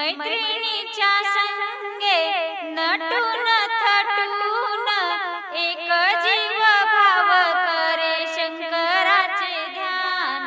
मैत्रिणीच्या संगे नटून थटून एक जीव भाव करे शंकराचे ध्यान।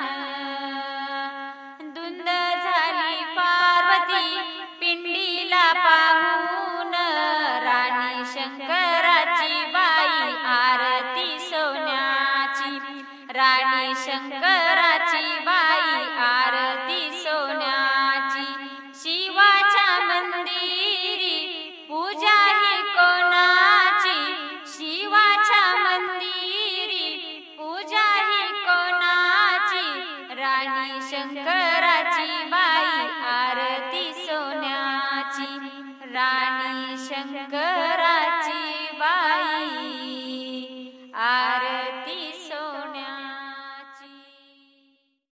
धुंद झाली पार्वती पिंडीला पाहून, राणी शंकराची बाई आरती सोन्याची, राणी शंकराची बाई आरती सोन्याची। शिवाच्या मंदिरी पूजा ही कोणाची, शिवाच्या मंदिरी पूजा ही कोणाची, राणी शंकराची बाई आरती सोन्याची, राणी शंकराची।